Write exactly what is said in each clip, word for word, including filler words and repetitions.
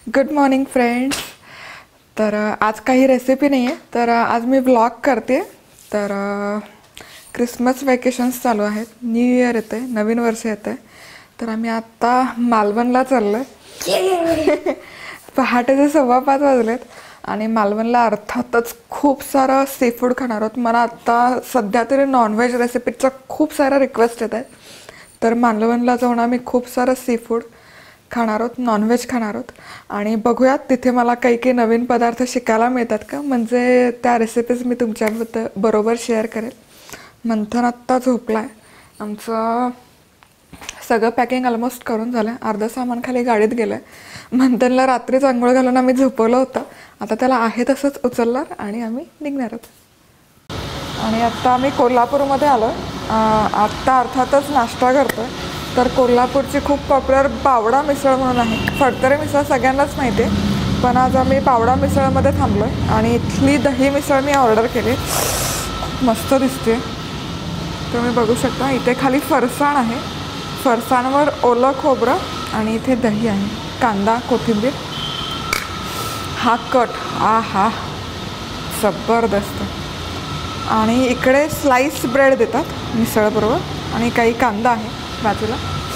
Good morning friends. तर आज काही रेसिपी नाही आहे, तर आज मी व्लॉग करते. तर क्रिसमस वेकेशन्स चालू आहेत, न्यू इयर येते आहे, नवीन वर्ष येते आहे. तर आम्ही आत्ता मालवणला चाललो आहे. पहाटेचे सव्वा पाच वाजलेत आणि मालवणला अर्थातच खूप सारं सी फूड खाणार आहोत. मला आत्ता सध्या तरी नॉनव्हेज रेसिपीचा खूप सारा रिक्वेस्ट येत आहेत. तर मालवणला जाऊन आम्ही खूप सारं सी फूड खाणार आहोत, नॉनव्हेज खाणार आहोत आणि बघूयात तिथे मला काही काही नवीन पदार्थ शिकायला मिळतात का, म्हणजे त्या रेसिपीज मी तुमच्याबद्दल बरोबर शेअर करेल. मंथन आत्ता झोपला आहे. आमचं सगळं पॅकिंग ऑलमोस्ट करून झालं आहे. अर्धं सामान खाली गाडीत गेलं आहे. मंथनला रात्रीच आंघोळ घालून आम्ही झोपवलं होतं. आता त्याला आहे तसंच उचलणार आणि आम्ही निघणार आहोत. आणि आत्ता आम्ही कोल्हापूरमध्ये आलो आहे. आत्ता अर्थातच नाश्ता करतो आहे. तर कोल्हापूरची खूप पॉप्युलर पावडा मिसळ म्हणून आहे. फडतरे मिसळ सगळ्यांनाच माहिती आहे, पण आज आम्ही पावडा मिसळमध्ये थांबलो आहे आणि इथली दही मिसळ मी ऑर्डर केली. खूप मस्त दिसते, तुम्ही बघू शकता. इथे खाली फरसाण आहे, फरसाणवर ओलं खोबरं आणि इथे दही आहे, कांदा, कोथिंबीर. हा कट आ हा जबरदस्त. आणि इकडे स्लाइस ब्रेड देतात मिसळबरोबर आणि काही कांदा आहे बाजूला.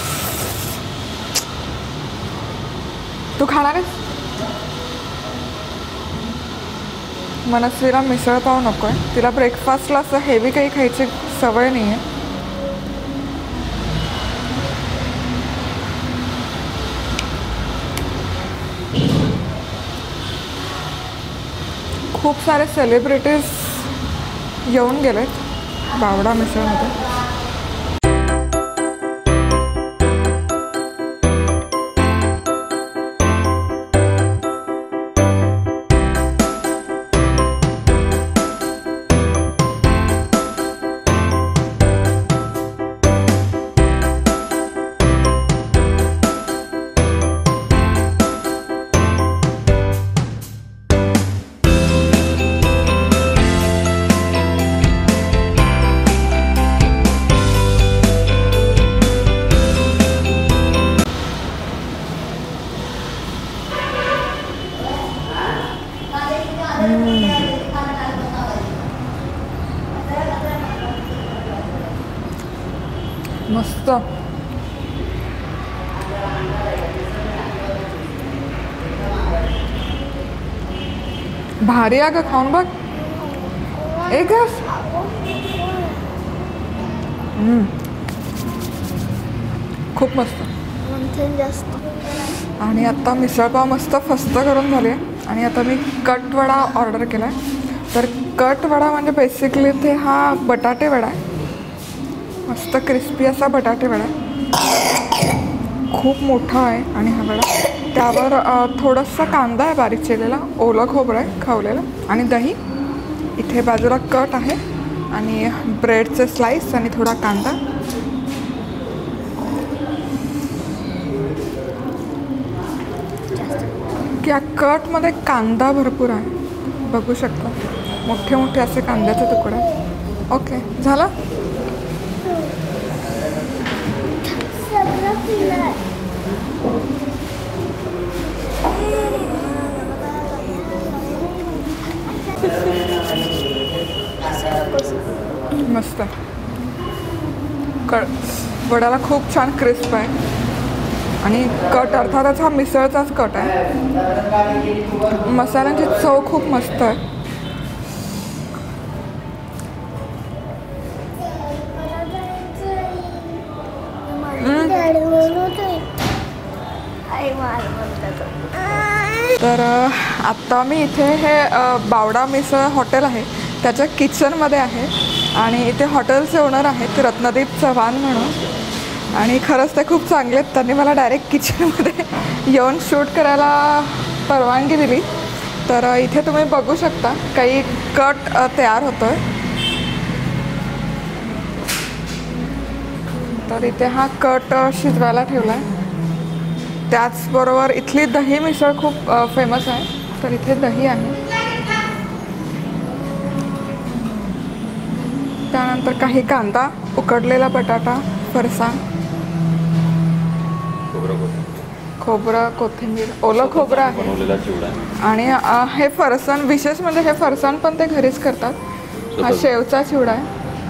तू खाणार आहेस? मनस्वीला मिसळ पाव नको आहे. तिला ब्रेकफास्टला असं हेवी काही खायची सवय नाही आहे. खूप सारे सेलिब्रिटीज येऊन गेलेत पावडा मिसळमध्ये. मस्त. भारी आहे. खाऊन बघ एक घास. खूप मस्त. आणि आता मिसळपाव मस्त फस्त करून झाले आणि आता मी कट वडा ऑर्डर केला आहे. तर कट वडा म्हणजे बेसिकली ते हा बटाटे वडा आहे, मस्त क्रिस्पी असा बटाटे वडा. खूप मोठा आहे आणि हा वडा. त्यावर थोडासा कांदा आहे बारीक चिरलेला, ओलं खोबरं आहे खवलेलं आणि दही. इथे बाजूला कट आहे आणि ब्रेडचे स्लाइस आणि थोडा कांदा. या कटमध्ये कांदा भरपूर आहे, बघू शकता. मोठे मोठे असे कांद्याचे तुकडे. ओके, झालं. मस्त. कट वड्याला खूप छान क्रिस्प आहे आणि कट अर्थातच हा मिसळचाच कट आहे. मसाल्यांची चव खूप मस्त आहे. तर आत्ता मी इथे हे बावडा मिसळ हॉटेल आहे त्याच्या किचनमध्ये आहे आणि इथे हॉटेलचे ओनर आहेत रत्नदीप चव्हाण म्हणून. आणि खरंच ते खूप चांगले आहेत. त्यांनी मला डायरेक्ट किचनमध्ये येऊन शूट करायला परवानगी दिली. तर इथे तुम्ही बघू शकता काही कट तयार होतो आहे. तर इथे हा कट शिजवायला ठेवला आहे. त्याचबरोबर इथली दही मिसळ खूप फेमस आहे. तर इथे दही आहे, त्यानंतर काही कांदा, उकडलेला बटाटा, फरसाण, खोबरं, कोथिंबीर, ओलं खोबरं आहे बनवलेला चिवडा आणि अ, हे फरसाण विशेष म्हणजे हे फरसाण पण ते घरीच करतात. हा शेवचा चिवडा आहे.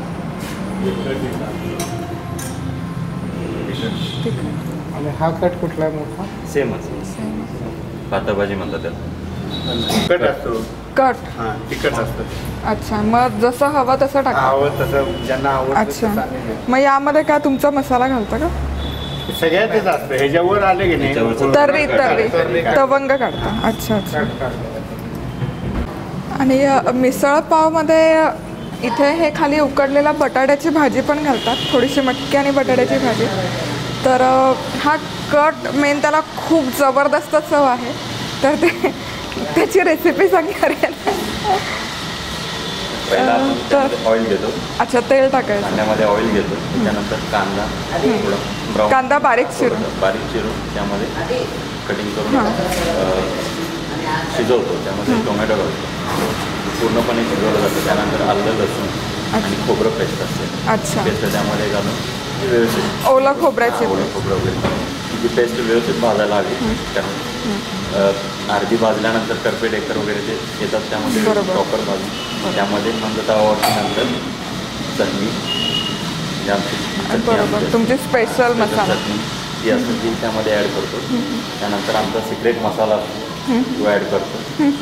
आणि हा कट कुठला आहे मोठा? सेमच पातभाजी म्हणतात त्याला. कट असतो. कट हां तिखट असतं. अच्छा, मग जसं हवं तसं टाका. आवड तसं ज्यांना आवडतं अच्छा, तसं चालेल. मग यामध्ये काय तुमचा मसाला घालता का? सगळ्यातच असतं. ह्याच्यावर आले की नाही ह्याच्यावरचं तर्री तर्री तर्री काढ. तवंग काढता. अच्छा अच्छा. कट काढतो. आणि अ, मिसळ पावमध्ये इथे हे खाली उकडलेला बटाट्याची भाजी पण घालतात, थोडीशी मटकी आणि बटाट्याची भाजी. तर अ, हा कट मेन त्याला खूप जबरदस्त चव आहे. तर ते त्याची रेसिपी सांगणार आहे. पहिला आपण तर त्यामध्ये ऑइल घेतो. अच्छा, तेल टाकायचं. कांद्यामध्ये ऑइल घेतो. त्याच्यानंतर कांदा थोडा ब्राऊन कांदा बारीक चिरून बारीक चिरून त्यामध्ये कटिंग करून अ, शिजवतो. त्यामध्ये टोमॅटो घालतो. पूर्णपणे शिजवलं जातं. त्यानंतर आलं लसूण आणि खोबरं पेस्ट असते. अच्छा, पेस्ट त्यामध्ये घालून ती व्यवस्थित ओला खोबऱ्याची. ओलं खोबरं वगैरे ती पेस्ट व्यवस्थित भाजायला हवी. कारण अर्धी भाजल्यानंतर करपे डेकर वगैरे ते येतात. त्यामध्ये बरोबर. प्रॉपर भाजून त्यामध्ये मग तवावरती नंतर चटणी म्हणजे आमची चटणी बरोबर, आमची तुमची स्पेशल मसाला. चटणी ती असते ती त्यामध्ये ॲड करतो. त्यानंतर आमचा सिक्रेट मसाला असतो तो ॲड करतो.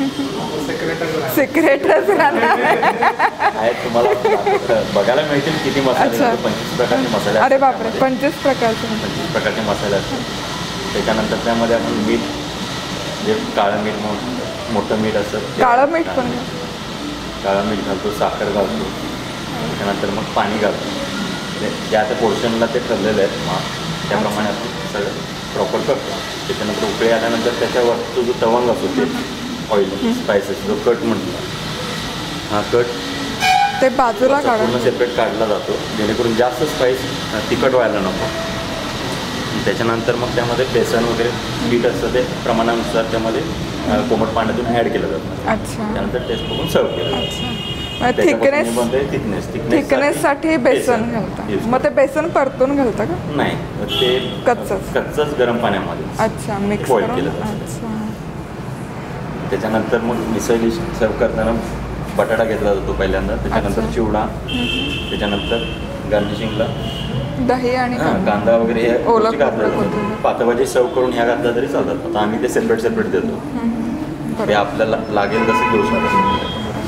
सिक्रेटच राहणार. आहे तुम्हाला बघायला मिळतील किती मसाले अच्छा. म्हणजे पंचवीस प्रकारचे मसाले अरे असतात बापरे, त्यामध्ये. पंचवीस प्रकारचे. पंचवीस प्रकारचे मसाले असतात. त्याच्यानंतर त्यामध्ये आपण मीठ जे काळं मीठ म्हणून मोठं मीठ असतं ते काळं मीठ पण काळं मीठ घालतो. साखर घालतो. त्याच्यानंतर मग पाणी घालतो. ते ज्या त्या पोर्शनला ते ठरलेलं आहे मग त्याप्रमाणे आपण सगळं प्रॉपर करतो. त्याच्यानंतर उकळी आल्यानंतर त्याच्यावर तो जो तवंग असतो ते ऑइल स्पायसेस जो कट म्हणतो हा कट ते बाजूला पूर्ण काढून. सेपरेट काढला जातो जेणेकरून जास्त स्पाईस तिखट व्हायला नको. त्याच्यानंतर मग त्यामध्ये बेसन वगैरे पीठ असतं ते प्रमाणानुसार त्यामध्ये कोमट पाण्यातून ॲड केलं जातं. अच्छा त्यानंतर टेस्ट बघून सर्व केलं जातं. अच्छा, थिकनेस थिकनेस थिकनेससाठी बेसन घालता. मग ते बेसन परतून घालता का? नाही, ते कच्चंच कच्चंच गरम पाण्यामध्ये अच्छा मिक्स बॉईल करून. केलं जातं. अच्छा, त्याच्यानंतर मग मिसळ डिश सर्व करताना बटाटा घेतला जातो पहिल्यांदा. त्याच्यानंतर अच्छा. चिवडा, त्याच्यानंतर गार्निशिंगला दही आणि हां कांदा. कांदा वगैरे हे ओलं गोष्टी घातल्या खोबरं, जातात. कोथिंबीर. पातभाजी सर्व करून ह्या घातल्या तरी चालतात. आता आम्ही ते सेपरेट सेपरेट देतो. ते आपल्याला लागेल तसं घेऊ शकतो.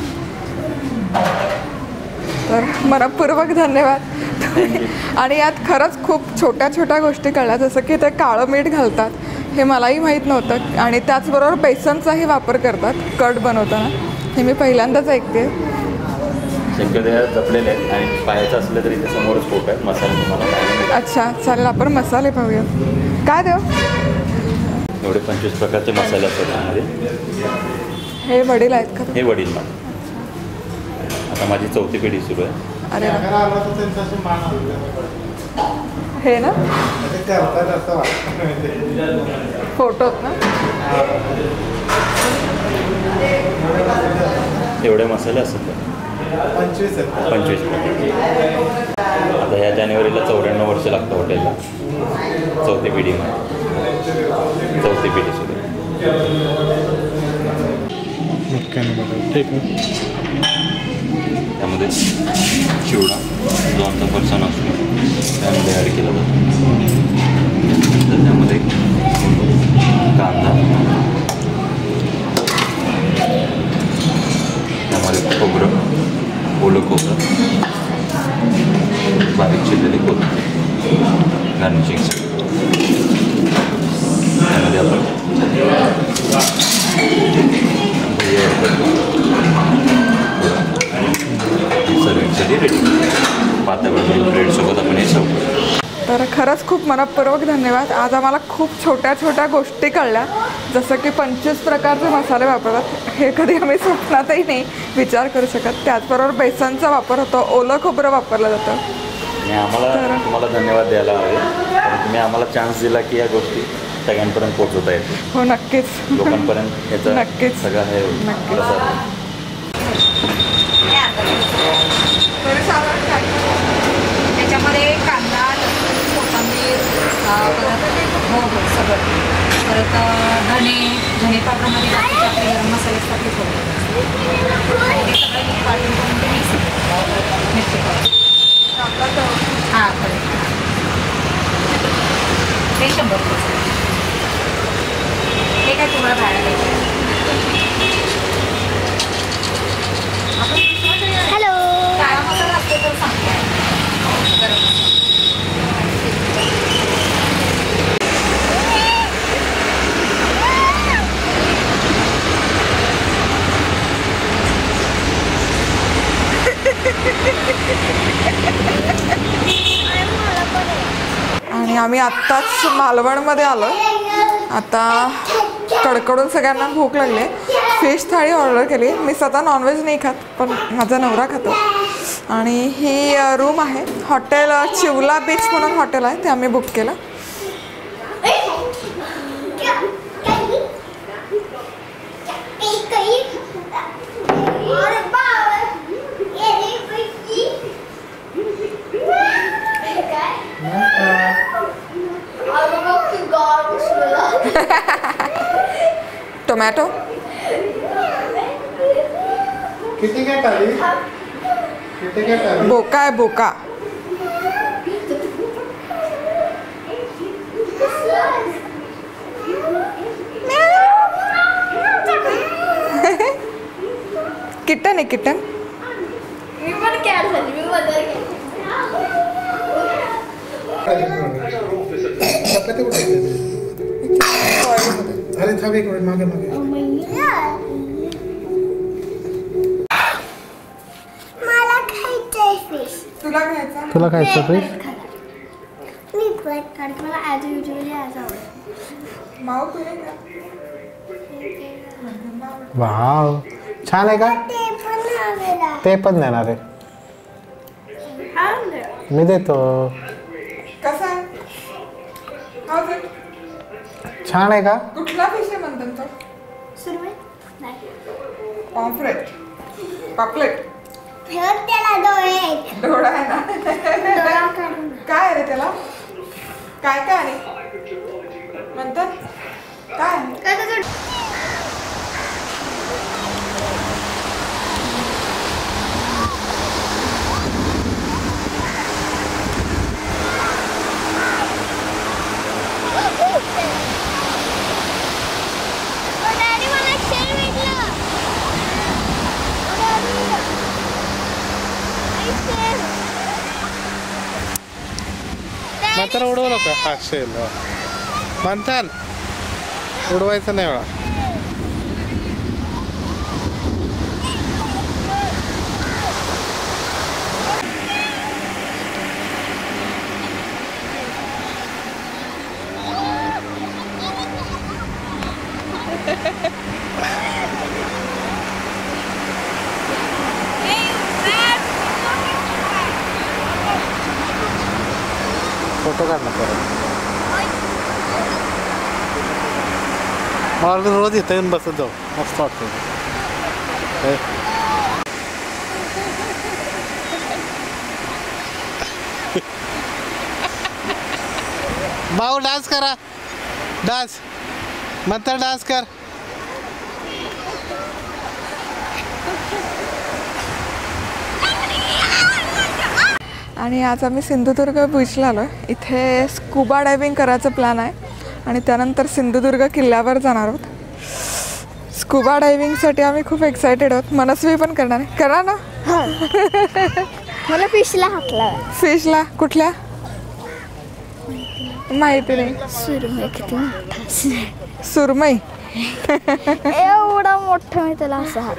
तर मनपूर्वक धन्यवाद. आणि यात खरंच खूप छोट्या छोट्या गोष्टी कळल्या, जसं की ते काळं मीठ घालतात हे मलाही माहीत नव्हतं. आणि त्याचबरोबर बेसनचाही वापर करतात कट बनवताना, हे मी पहिल्यांदाच ऐकते. शक्यतो या जपलेले आहेत आणि पाहायचं असलं तरी ते समोरच फोटो आहेत. मसाले तुम्हाला पाहायला मिळतील. अच्छा, चालेल, आपण मसाले पाहूया. काय देऊ? एवढे पंचवीस प्रकारचे मसाले असतात त्यामध्ये. हे वडील आहेत का? हे वडील माझे. आता माझी चौथी पिढी सुरू आहे. अरे वा. घरा आला तर त्यांच्याशी मान हलवला. हे ना ते करतात असं वाटतं. फोटोत ना. एवढे मसाले असतात पंचवीस आहेत. पंचवीस. आता ह्या जानेवारीला चौऱ्याण्णव वर्ष लागतं हॉटेलला. चौथी पिढी चौथी पिढी सुरू ठीक आहे. त्यामध्ये चिवडा जो आमचा फरसाण असतो त्यामध्ये ॲड केला जातो. तर त्यामध्ये कांदा, त्यामध्ये खोबरं, ओलं खोबरं, बारीक चिरलेली कोथिंबीर, गार्निशिंग. त्यामध्ये आपण हे ॲड करतो. सर्विंगसाठी रेडी. पातळ ब्रेडसोबत आपण हे सर्व करतो. तर खरंच खूप मनपूर्वक धन्यवाद. आज आम्हाला खूप छोट्या छोट्या गोष्टी कळल्या, जसं की पंचवीस प्रकारचे मसाले वापरतात, हे कधी आम्ही स्वप्नातही नाही विचार करू शकत. त्याचबरोबर बेसनचा वापर होतो, ओलं खोबरं वापरलं जातं. आणि आम्हाला तुम्हाला धन्यवाद द्यायला हवे, कारण तुम्ही आम्हाला चान्स दिला की या गोष्टी सगळ्यांपर्यंत पोहोचवता येते. हो, नक्कीच लोकांपर्यंत याचं नक्कीच. सगळं हे नक्कीच. प्रसार. त्याच्यामध्ये कांदा, लसूण, कोथिंबीर, परत हो हो सगळं परत धणे धणे पावडरमध्ये बाकीचे आपले गरम मसाले टाकले थोडे आणि ते सगळं मी काढून करून ते मिक्स मिरची पावडर हां खरं ते शंभर रुपये हे काय तुम्हाला बाहेर घ्यायचं हॅलो काळा मसाला असतो तर सांगते गरम आणि आम्ही आत्ताच मालवणमध्ये आलो. आता कडकडून सगळ्यांना भूक लागली. फिश थाळी ऑर्डर केली. मी स्वतः नॉनव्हेज नाही खात पण माझा नवरा खातो. आणि ही रूम आहे हॉटेल चिवला बीच म्हणून हॉटेल आहे ते आम्ही बुक केलं. टोमॅटो किती काय टाळी किती काय टाळी बोका आहे बोका. किटन आहे किटन. मी पण कॅट झाली मी मदर अरे थांब एक मिनिट मागे मागे मला खायचंय फिश. तुला घ्यायचा तुला खायचं फिश मी ब्रेक काढते मला ॲज युजली ॲज आवडतं. माऊ तुला घ्या. वाव छान आहे का ते पण हवेला ते पण देणार आहे आणलं. मी देतो. कसा आहे How's it? छान आहे का कुठला फिश आहे म्हणतात तो. सुरमई नाही पॉम्फ्रेट पापलेट ठेवत त्याला डोळे आहेत. डोळा आहे ना. डोळा काढून काय आहे रे त्याला काय काय आहे म्हणतात काय आहे? काय त्याचं मात्र उडवू नका हा शेल म्हणताल उडवायचं नाही वेळा. फोटो काढ ना परत. मला रोज इथं येऊन बसत जाऊ मस्त वाटतं. भाऊ डान्स करा डान्स म्हणता डान्स कर. आणि आज आम्ही सिंधुदुर्ग बीचला आलो आहे. इथे स्कुबा डायव्हिंग करायचं प्लॅन आहे आणि त्यानंतर सिंधुदुर्ग किल्ल्यावर जाणार आहोत. स्कुबा डायव्हिंगसाठी आम्ही खूप एक्सायटेड आहोत. मनस्वी पण करणार आहे. करा ना. मला फिशला हाकला फिशला कुठल्या माहिती नाही. सुरमई किती मोठा सुरमई एवढा मोठा मी त्याला असा हात.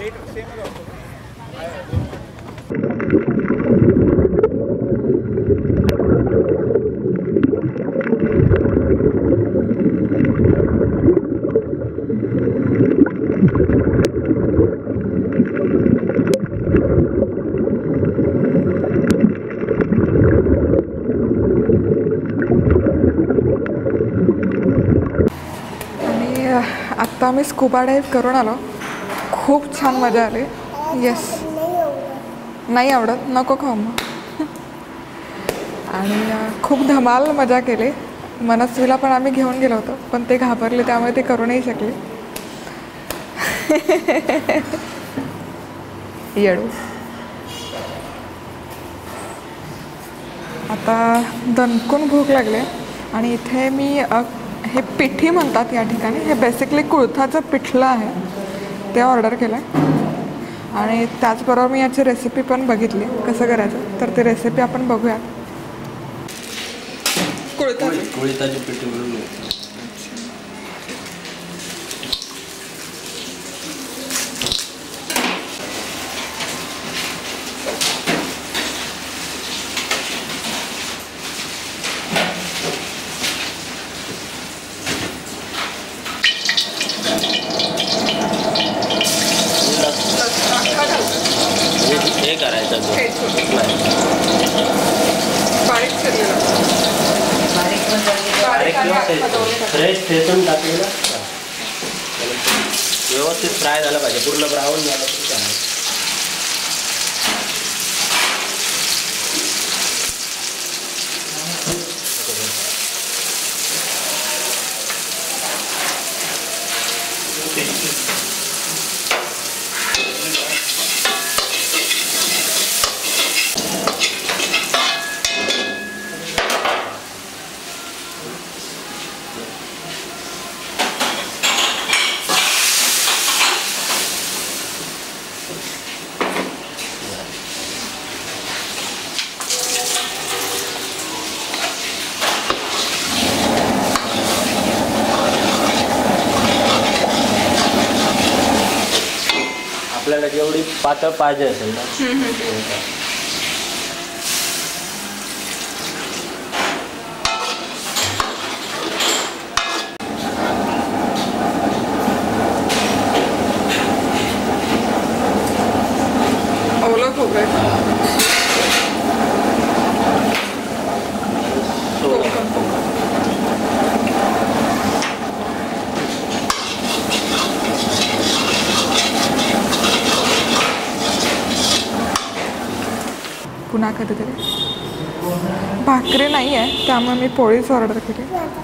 आत्ता आम्ही स्कुबा डाईव्ह करून आलो. खूप छान मजा आली. येस नाही आवडत नको खाऊ मग. आणि खूप धमाल मजा केली. मनस्वीला पण आम्ही घेऊन गेलो होतो, पण ते घाबरले त्यामुळे ते करू नाही शकले. येडू. आता दणकून भूक लागले आणि इथे मी हे पिठी म्हणतात या ठिकाणी, हे बेसिकली कुळथाचं पिठलं आहे, ते ऑर्डर केलं आहे. आणि त्याचबरोबर मी याची रेसिपी पण बघितली कसं करायचं, तर ती रेसिपी आपण बघूया. कुळथाची कुळथाची पिठी म्हणून हे करायचं फ्रेश ठेचून टाकलेलं व्यवस्थित फ्राय झालं पाहिजे, पूर्ण ब्राऊन झालं तरी चालेल. आपल्याला जेवढी पातळ पाहिजे असेल ना ओलं खोबरं पुन्हा कधीतरी. भाकरी नाही आहे त्यामुळे मी पोळीच ऑर्डर केली.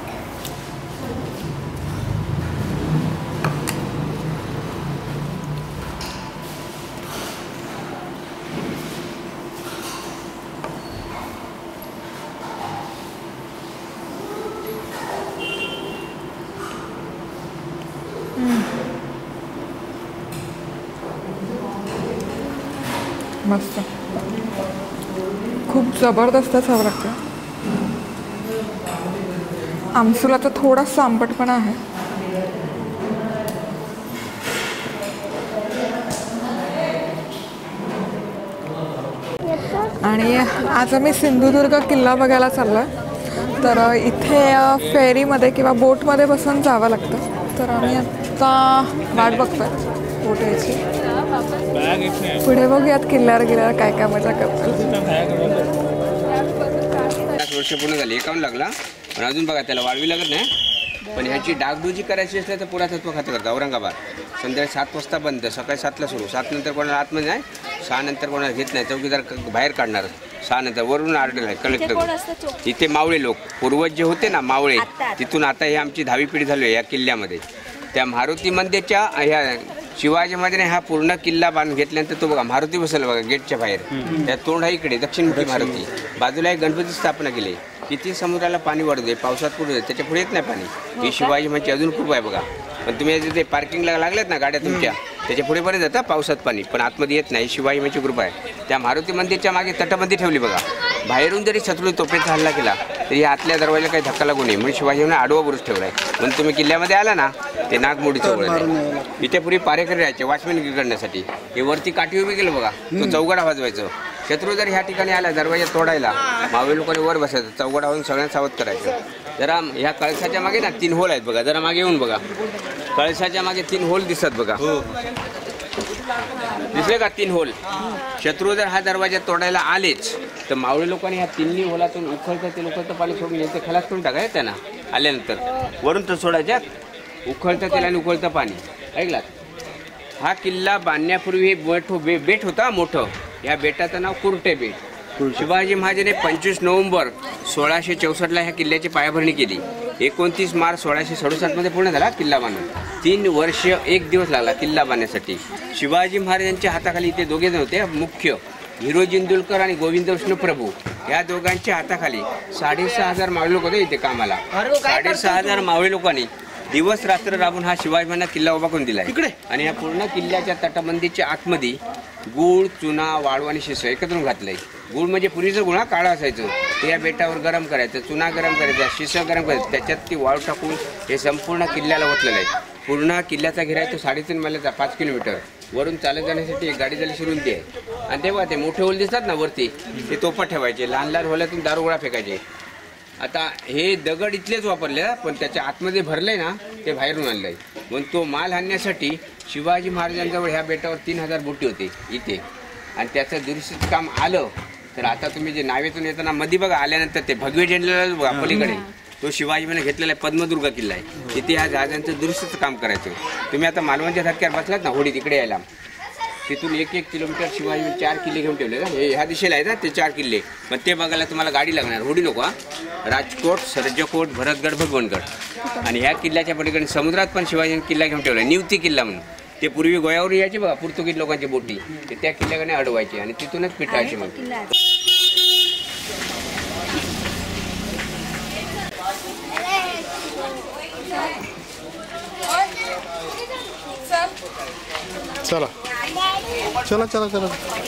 मस्त, खूप जबरदस्त चव लागते. आमसुलाचा थोडासा आंबटपणा आहे. आणि आज आम्ही सिंधुदुर्ग किल्ला बघायला चाललो आहे. तर इथे फेरीमध्ये किंवा बोटमध्ये बसून जावं लागतं. तर आम्ही आत्ता वाट बघतोय बोट यायची. पुढे बघूयात किल्ल्यावर गेल्यावर काय काय मजा करतो. पाच वर्ष पूर्ण झाली, एकावन्न लागला पण अजून बघा त्याला वाढवी लागत नाही. पण ह्याची डागडुजी करायची असल्या तर पुरातत्व खातं करतं औरंगाबाद. संध्याकाळी सात वाजता बंद, सकाळी सातला सुरू. सात नंतर कोणाला आतमध्ये नाही, सहा नंतर कोणाला घेत नाही. चौकीदार बाहेर काढणार. सहा नंतर वरून ऑर्डर आहे कलेक्टर. इथे मावळे लोक पूर्वज जे होते ना मावळे, तिथून आता हे आमची दहावी पिढी झाली आहे या किल्ल्यामध्ये. त्या मारुती मंदिरच्या ह्या शिवाजी महाराजांनी हा पूर्ण किल्ला बांधून घेतल्यानंतर तो बघा मारुती बसवला बघा गेटच्या बाहेर. त्या तोंड आहे इकडे दक्षिणमुखी मारुती. बाजूला एक गणपती स्थापना केली. किती समुद्राला पाणी वाढू दे, पावसात पडू दे, त्याच्या पुढे येत नाही पाणी. ही शिवाजी म्हणजे अजून खूप आहे बघा. पण तुम्ही तिथे पार्किंगला लागलेत ना गाड्या तुमच्या, त्याच्या पुढे बरेच जातात पावसात पाणी, पण आतमध्ये येत नाही. शिवाजी म्हणजे ग्रुप आहे. त्या मारुती मंदिरच्या मागे तटबंदी ठेवली बघा. बाहेरून जरी शत्रू तोफेचा हल्ला केला तरी आतल्या दरवाजाला काही धक्का लागू नये म्हणून शिवाजीने आडवा बुरुज ठेवला आहे. म्हणून तुम्ही किल्ल्यामध्ये आला ना ते नागमोडीचं वळ आहे. इथे पूर्वी पारेकरी राहायचे वॉचमॅन करण्यासाठी. हे वरती काठी उभी केलं बघा, तो चौघडा वाजवायचं. शत्रू जर ह्या ठिकाणी आला दरवाजा तोडायला, मावळे लोकांनी वर बसायचं, चौघडा वाजून सगळ्यांना सावध करायचं. जरा ह्या कळसाच्या मागे ना तीन होल आहेत बघा, जरा मागे येऊन बघा. कळसाच्या मागे तीन होल दिसत बघा, दिसले का तीन होल. शत्रू जर हा दरवाजा तोडायला आलेच तर मावळे लोकांनी ह्या तिन्ही होलातून उखळतं ते लोकांचं पाणी सोडून यायचं, खलास करून टाकायचं त्यांना. आल्यानंतर वरून तर सोडायच्यात, उखळतं तेल आणि उकळतं पाणी. ऐकलात? हा किल्ला बांधण्यापूर्वी हे बेट बे बेट होता मोठं. या बेटाचं नाव कुरटे बेट. शिवाजी महाराजांनी पंचवीस नोव्हेंबर सोळाशे चौसष्टला ह्या किल्ल्याची पायाभरणी केली. एकोणतीस मार्च सोळाशे सदुसष्टमध्ये पूर्ण झाला किल्ला बांधून. तीन वर्ष एक दिवस लागला किल्ला बांधण्यासाठी. शिवाजी महाराजांच्या हाताखाली इथे दोघे जण होते मुख्य, हिरोजी इंदुलकर आणि गोविंद विष्णू प्रभू. या दोघांच्या हाताखाली साडेसहा हजार मावळे लोक होते इथे कामाला. साडेसहा हजार मावळे लोकांनी दिवस रात्र राबून हा शिवाजी महाराजांना किल्ला उभा करून दिला इकडे. आणि या पूर्ण किल्ल्याच्या तटबंदीच्या आतमध्ये गूळ, चुना, वाळू आणि शिसं एकत्र घातलंय. गूळ म्हणजे पूर्वीचं गुळ काळा असायचं, ते या बेटावर गरम करायचं, चुना गरम करायचा, शिसं गरम करायचं, त्याच्यात ती वाळू टाकून हे संपूर्ण किल्ल्याला ओतलेलं आहे. पूर्ण किल्ल्याचा घेरा आहे तो साडेतीन मैलाचा, पाच किलोमीटर. वरून चालत जाण्यासाठी एक गाडी झाली शिरून आहे. आणि तेव्हा ते मोठे होल दिसतात ना वरती, ते तोफा ठेवायचे, लहान लहान होल्यातून दारुगोळा फेकायचे. आता हे दगड इथलेच वापरले, पण त्याच्या आतमध्ये भरले ना ते बाहेरून आणलंय. म्हणून तो माल आणण्यासाठी शिवाजी महाराजांजवळ ह्या बेटावर तीन हजार बोटी होते इथे. आणि त्याचं दुरुस्तीचं काम आलं तर आता तुम्ही जे नावेतून येताना मध्ये बघा आल्यानंतर ते भगवे झेंड्याला बघा पलीकडे, तो शिवाजी महाराज घेतलेला आहे पद्मदुर्ग किल्ला आहे. तिथे ह्या जहाजांचं दुरुस्तीचं काम करायचं. तुम्ही आता मालवणच्या धक्क्यावर बसलात ना होडी तिकडे यायला, तिथून एक एक किलोमीटर शिवाजी चार किल्ले घेऊन ठेवले ना, हे ह्या दिशेला आहे ना ते चार किल्ले. पण ते बघायला तुम्हाला गाडी लागणार, होडी नको. राजकोट, सर्जकोट, भरतगड, भगवनगड. आणि ह्या किल्ल्याच्या पलीकडे समुद्रात पण शिवाजीने किल्ला घेऊन ठेवला, निवती किल्ला म्हणून. ते पूर्वी गोयावर यायचे बघा पोर्तुगीज लोकांची बोटी, ते त्या किल्ल्याकडे अडवायची आणि तिथूनच पिटायची. मग चला चला चला चला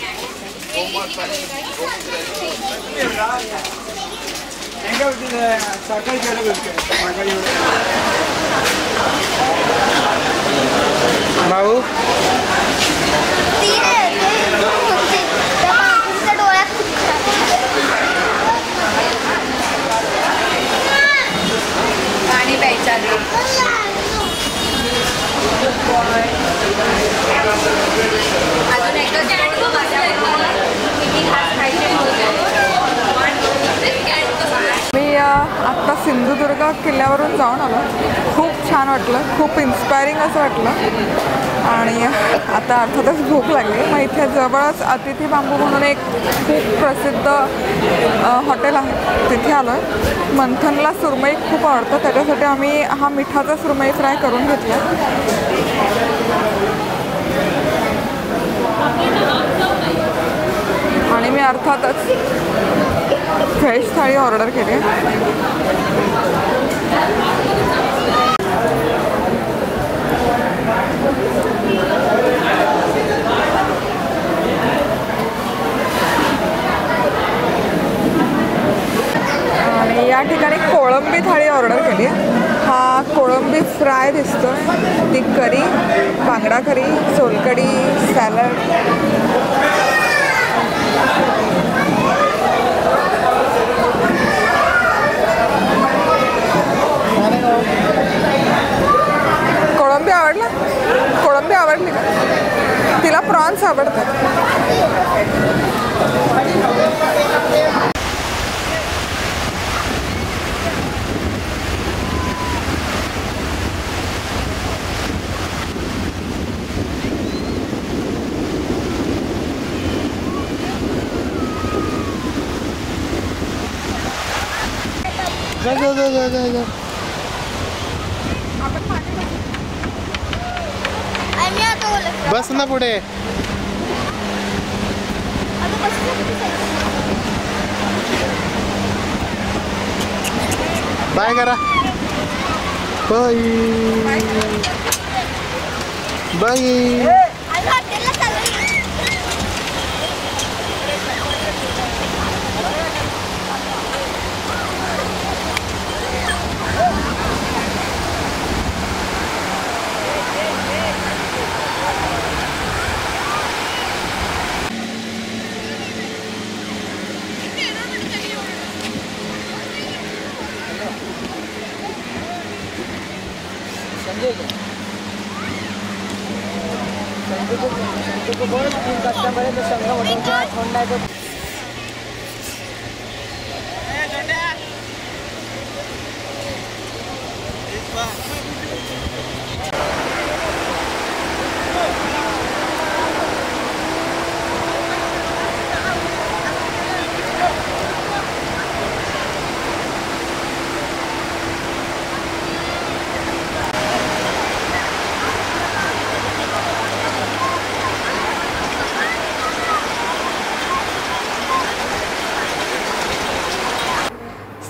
भाऊ पाणी प्यायचं अजून मी आत्ता सिंधुदुर्ग किल्ल्यावरून जाऊन आलो. खूप छान वाटलं, खूप इन्स्पायरिंग असं वाटलं. आणि आता अर्थातच भूक लागली. मग इथे जवळच अतिथी बांबू म्हणून एक खूप प्रसिद्ध हॉटेल आहे, तिथे आलो आहे. मंथनला सुरमई खूप आवडतं, त्याच्यासाठी आम्ही हा मिठाचा सुरमई फ्राय करून घेतला. आणि मी अर्थातच व्हेज थाळी ऑर्डर केली. आणि या ठिकाणी कोळंबी थाळी ऑर्डर केली. हा कोळंबी फ्राय दिसतो, ती करी, बांगडा करी, सोलकडी, सॅलड. कोळंबी आवडला? कोळंबी आवडली का? तिला प्रॉन्स आवडतात. जा जा जा जा जा जा बस ना पुढे. बाय करा. Bye bye.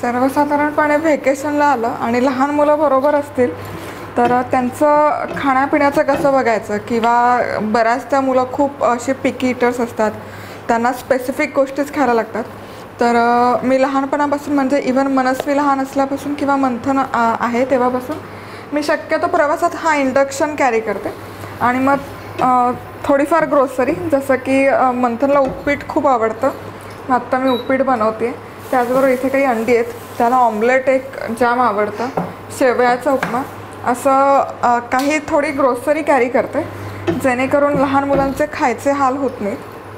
सर्वसाधारणपणे व्हेकेशनला आलं आणि लहान मुलं बरोबर असतील तर त्यांचं खाण्यापिण्याचं कसं बघायचं, किंवा बऱ्याचदा मुलं खूप असे पिकी इटर्स असतात, त्यांना स्पेसिफिक गोष्टीच खायला लागतात. तर मी लहानपणापासून म्हणजे इवन मनस्वी लहान असल्यापासून किंवा मंथन आहे तेव्हापासून मी शक्यतो प्रवासात हा इंडक्शन कॅरी करते. आणि मग थोडीफार ग्रोसरी, जसं की मंथनला उपीट खूप आवडतं, मग आत्ता मी उपीट बनवते. त्याचबरोबर इथे काही अंडी आहेत, त्याला ऑमलेट एक जाम आवडतं, शेवयाचा उपमा, असं काही थोडी ग्रोसरी कॅरी करते जेणेकरून लहान मुलांचे खायचे हाल होत नाही.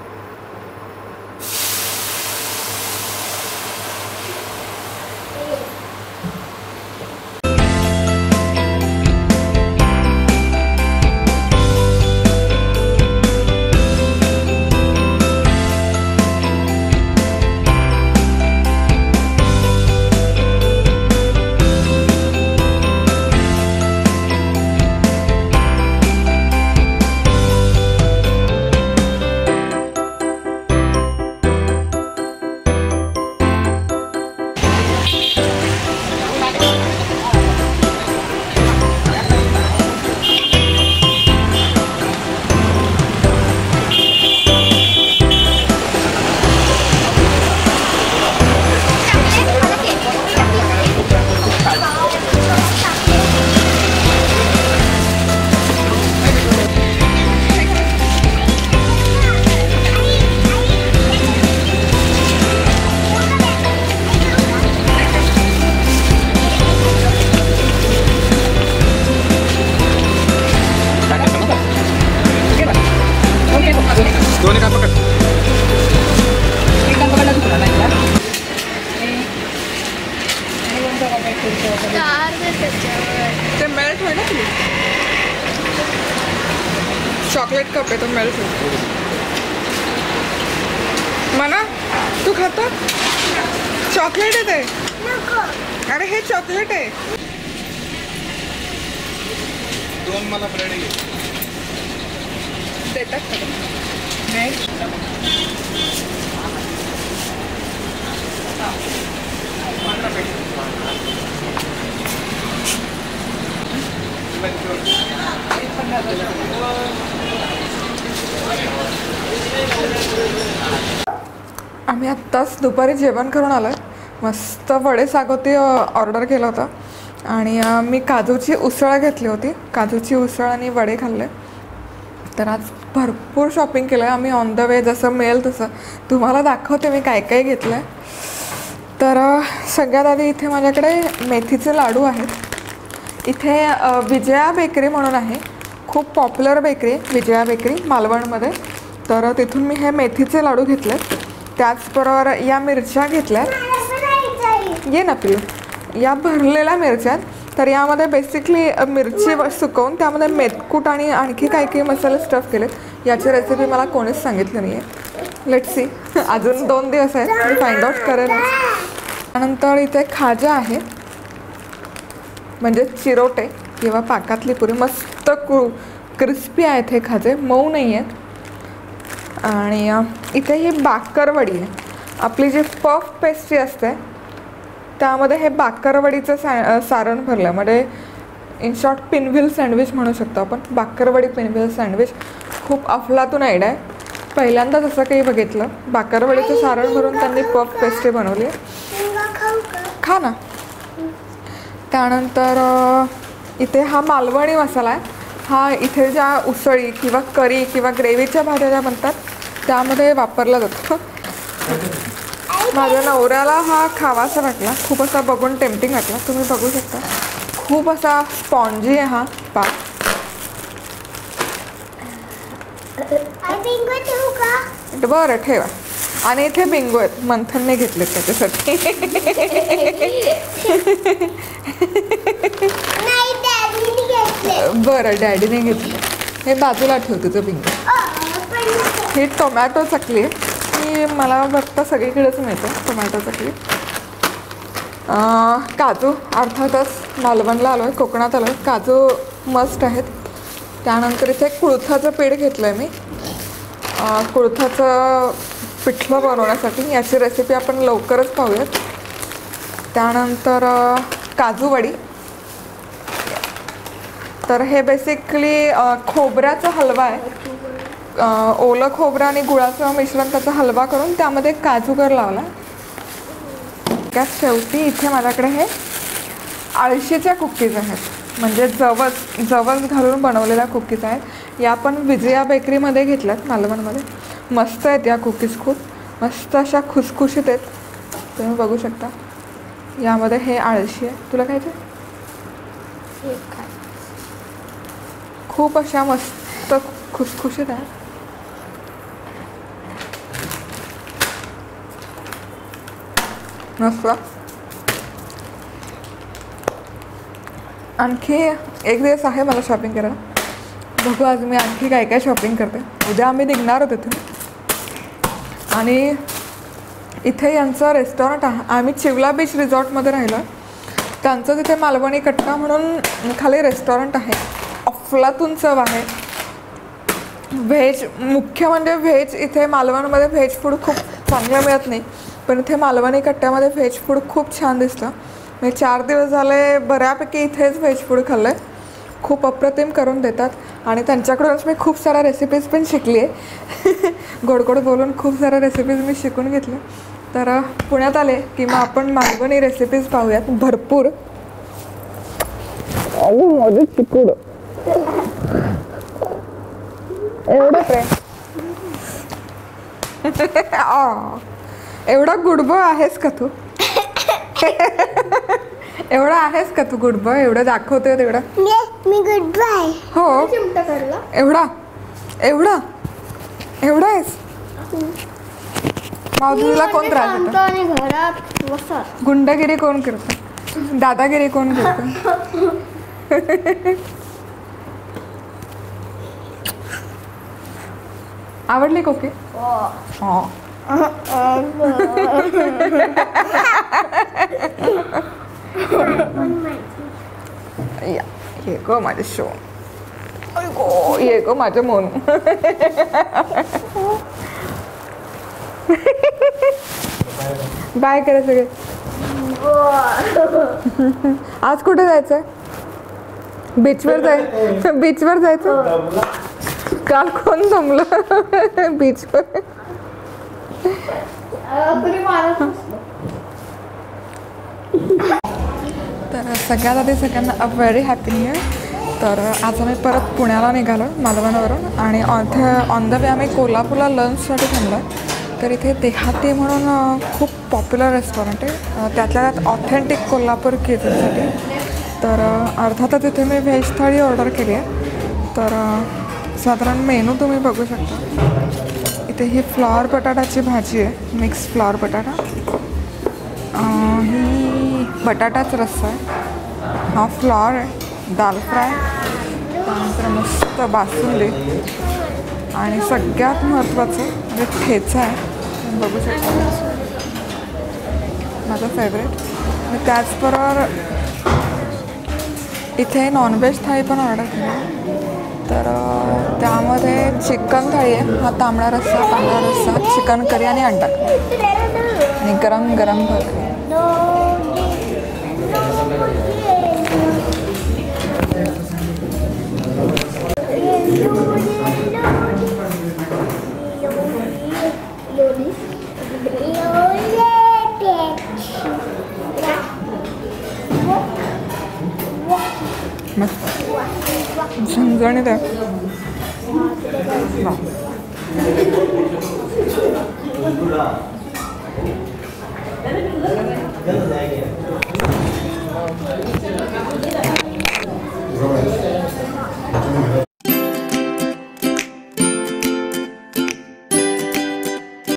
ते मेल्ट होईल ना प्लीज. चॉकलेट कप आहे तो मेल्ट होईल. मना तू खाता चॉकलेट आहे ते. अरे हे चॉकलेट आहे. दोन मला ब्रेड देतात का आम्ही आत्ताच दुपारी जेवण करून आलो आहे. मस्त वडे सागोती ऑर्डर केलं होतं आणि मी काजूची उसळ घेतली होती. काजूची उसळ आणि वडे खाल्ले. तर आज भरपूर शॉपिंग केलं आहे आम्ही ऑन द वे. जसं मिळेल तसं तुम्हाला दाखवते मी काय काय घेतलं आहे. तर सगळ्यात आधी इथे माझ्याकडे मेथीचे लाडू आहेत. इथे विजया बेकरी म्हणून आहे, खूप पॉप्युलर बेकरी आहे विजया बेकरी मालवणमध्ये. तर तिथून मी हे मेथीचे लाडू घेतले. त्याचबरोबर या मिरच्या घेतल्या. ये ना प्रिय. या भरलेल्या मिरच्या. तर यामध्ये बेसिकली मिरची सुकवून त्यामध्ये मेथकूट आणि आणखी काही काही मसाले स्टफ केले. याची रेसिपी मला कोणीच सांगितली नाही आहे. Let's see. अजून दोन दिवस आहेत, मी फाइंड आउट करेन. त्यानंतर इथे खाजा आहे, म्हणजे चिरोटे किंवा पाकातली पुरी. मस्त कु क्रिस्पी आहेत हे खाजे, मऊ नाही आहेत. आणि इथे ही बाकरवडी आहे. आपली जी पफ पेस्ट्री असते त्यामध्ये हे बाकरवडीचं सा सारण भरलं, म्हणजे इन शॉर्ट पिनव्हील सँडविच म्हणू शकतो आपण. बाकरवडी पिनव्हील सँडविच खूप अफलातून आयडिया आहे. पहिल्यांदाच असं काही बघितलं. बाकरवडीचं सारण भरून त्यांनी पफ पेस्ट्री बनवली. खा ना. त्यानंतर इथे हा मालवणी मसाला आहे. हा इथे ज्या उसळी किंवा करी किंवा ग्रेव्हीच्या भाज्या ज्या बनतात त्यामध्ये वापरला जातो. माझ्या नवऱ्याला हा खावासा वाटला, खूप असा बघून टेम्पटिंग वाटला. तुम्ही बघू शकता खूप असा स्पॉन्जी आहे हा पाक. बरं ठेवा. आणि इथे बिंगो आहेत, मंथनने घेतलेत त्याच्यासाठी. बरं डॅडीने घेतलं. हे बाजूला ठेव तुझं बिंगो. ही टोमॅटो चकली आहे. ही मला वाटतं सगळीकडेच मिळतं टोमॅटो चकली. काजू अर्थातच मालवणला आलो आहे, कोकणात आलो आहे, काजू मस्ट आहेत. त्यानंतर इथे कुळथाचं पीठ घेतलं आहे मी, कुळथाचं पिठलं बनवण्यासाठी. याची रेसिपी आपण लवकरच पाहूयात. त्यानंतर अ, काजू वडी. तर हे बेसिकली खोबऱ्याचा हलवा आहे. अ, ओलं खोबरं आणि गुळाचं मिश्रण त्याचा हलवा करून त्यामध्ये काजूगर लावला. त्या शेवटी इथे माझ्याकडे हे आळशीच्या कुकीज आहेत, म्हणजे जवस जवस घालून बनवलेल्या कुकीज आहेत. या पण विजया बेकरीमध्ये घेतल्यात मालवणमध्ये. मस्त आहेत या कुकीज, खूप मस्त अशा खुसखुशीत आहेत. तुम्ही बघू शकता. यामध्ये हे आळशी आहे. तुला खायचं? खूप अशा मस्त खुसखुशीत आहेत. मस्त. आणखी एक दिवस आहे मला शॉपिंग करायला. बघू आज मी आणखी काय काय शॉपिंग करते. उद्या आम्ही निघणार होतो तिथे. आणि इथे यांचं रेस्टॉरंट आहे. आम्ही चिवला बीच रिसॉर्टमध्ये राहिलो. त्यांचं तिथे मालवणी कट्टा म्हणून खाली रेस्टॉरंट आहे. अफलातून चव आहे. व्हेज, मुख्य म्हणजे व्हेज. इथे मालवणमध्ये व्हेज फूड खूप चांगलं मिळत नाही, पण इथे मालवणी कट्ट्यामध्ये व्हेज फूड खूप छान दिसतं. मी चार दिवस झाले बऱ्यापैकी इथेच व्हेज फूड खाल्लं आहे. खूप अप्रतिम करून देतात आणि त्यांच्याकडूनच मी खूप साऱ्या रेसिपीज पण शिकली आहे. गोड गोड बोलून खूप साऱ्या रेसिपीज मी शिकून घेतल्या. तर पुण्यात आले की मग आपण मालवणी रेसिपीज पाहूयात भरपूर. माझं चिकूड एवढं प्रेम. एवढा गुडबॉय आहेस का तू? एवढा आहेस का तू गुडबॉय? एवढं दाखवतोय तेवढं. मी गुड बाय. हो चिमटा करला. एवढा एवढा एवढा आहेस? मावशीला कोण त्रास देतं? आणि घरात बसत. गुंडगिरी कोण करतं? दादागिरी कोण करतं? आवडली कोकी? हो. या ये गो माझे शो. गो ये गो माझं मोनू. बाय करा सगळे. आज कुठे जायचंय? बीचवर जाय बीचवर जायचं. काल कोण जमलं बीचवर? तर सगळ्यात आधी सगळ्यांना a very happy new year. तर आज आम्ही परत पुण्याला निघालो मालवणवरून आणि ऑन ऑन द वे आम्ही कोल्हापूरला लंचसाठी थांबलो. तर इथे देहाती म्हणून खूप पॉप्युलर रेस्टॉरंट आहे, त्यातल्या त्यात ऑथेंटिक कोल्हापूर किचनसाठी. तर अर्थातच इथे मी व्हेज थाळी ऑर्डर केली आहे. तर साधारण मेनू तुम्ही बघू शकता. इथे ही फ्लॉवर बटाटाची भाजी आहे, मिक्स फ्लॉवर बटाटा. ही बटाटाच रस्सा आहे. हा फ्लॉवर आहे, दाल फ्राय, त्यानंतर मस्त बासुंदी आणि सगळ्यात महत्त्वाचं म्हणजे ठेचा आहे. बघू शकता माझं फेवरेट. आणि त्याचबरोबर इथे नॉनव्हेज थाळी पण ऑर्डर केली. तर त्यामध्ये चिकन थाळी आहे. हा तांबडा रस्सा, पांढरा रस्सा, चिकन करी आणि अंडा आणि गरम गरम भाकरी. मस्त झणझणीत आहे.